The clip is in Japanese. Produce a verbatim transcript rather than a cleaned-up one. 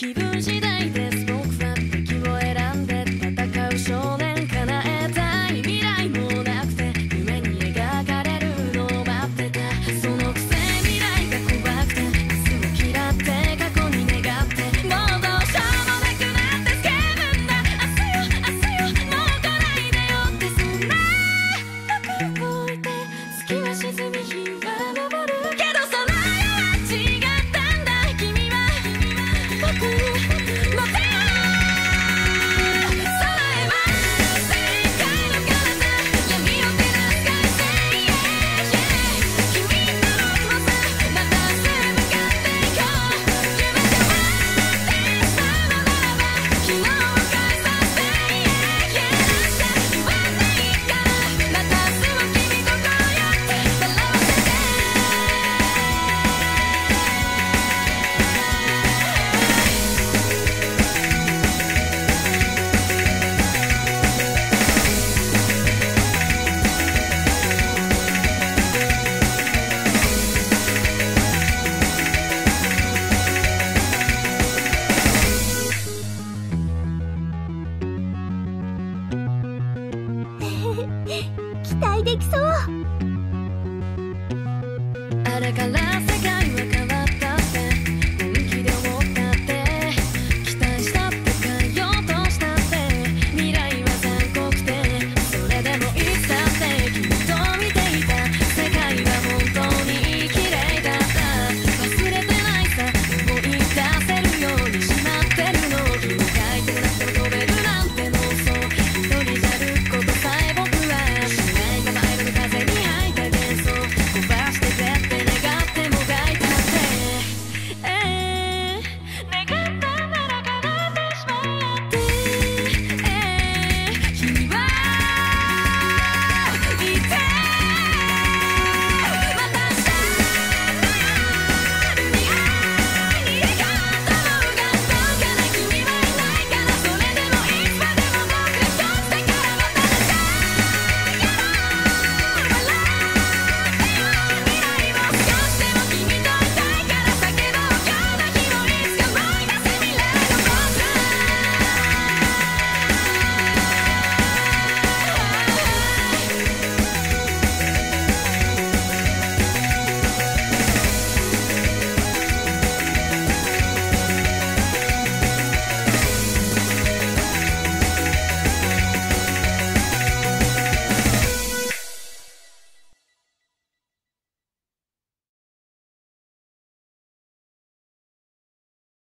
気分次第です僕は敵を選んで戦う少年叶えたい未来もなくて夢に描かれるのを待ってたそのくせ未来が怖くて明日を嫌って過去に願ってもうどうしようもなくなって叫ぶんだ明日よ明日よもう来ないでよってそんな僕を置いて月は沈み日は昇るけどその世は違ったんだ君は僕に待てよ空へは世界の彼方闇を照らす快晴 Yeah, yeah 君と僕もさまた明日へ向かっていこう夢で終わってしまうのならば昨日を返させて Yeah, yeah なんて言わないからまた明日を君とこうやって笑わせて期待できそうあれから